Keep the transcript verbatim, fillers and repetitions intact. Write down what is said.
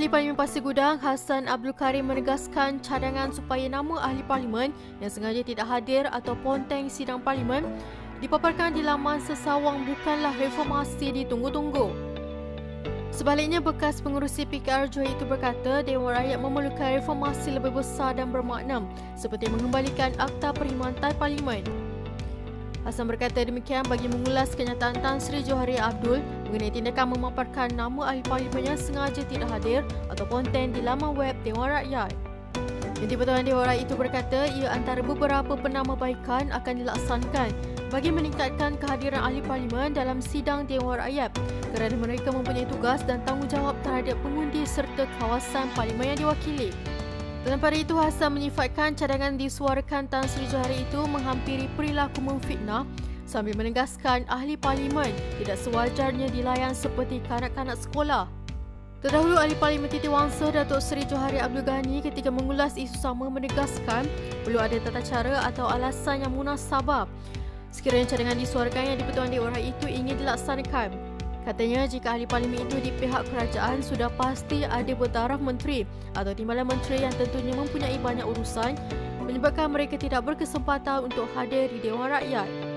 Ahli Parlimen Pasir Gudang, Hassan Abdul Karim menegaskan cadangan supaya nama ahli parlimen yang sengaja tidak hadir atau ponteng sidang parlimen dipaparkan di laman sesawang bukanlah reformasi ditunggu-tunggu. Sebaliknya, bekas pengurusi P K R Johor itu berkata Dewan Rakyat memerlukan reformasi lebih besar dan bermakna seperti mengembalikan Akta Perkhidmatan Parlimen. Hassan berkata demikian bagi mengulas kenyataan Tan Sri Johari Abdul mengenai tindakan memaparkan nama ahli parlimen yang sengaja tidak hadir atau ponteng di laman web Dewan Rakyat. Jabatan Dewan Rakyat itu berkata ia antara beberapa penambahbaikan akan dilaksanakan bagi meningkatkan kehadiran ahli parlimen dalam sidang Dewan Rakyat kerana mereka mempunyai tugas dan tanggungjawab terhadap pengundi serta kawasan parlimen yang diwakili. Dalam pada itu, Hassan menyifatkan cadangan disuarakan Tan Sri Johari itu menghampiri perilaku memfitnah sambil menegaskan ahli parlimen tidak sewajarnya dilayan seperti kanak-kanak sekolah. Terdahulu, Ahli Parlimen Titiwangsa Datuk Seri Johari Abdul Ghani ketika mengulas isu sama menegaskan perlu ada tata cara atau alasan yang munasabah sekiranya cadangan disuarakan yang di-Pertuan Dewan Rakyat itu ingin dilaksanakan. Katanya jika ahli parlimen itu di pihak kerajaan sudah pasti ada bertaraf menteri atau timbalan menteri yang tentunya mempunyai banyak urusan menyebabkan mereka tidak berkesempatan untuk hadir di Dewan Rakyat.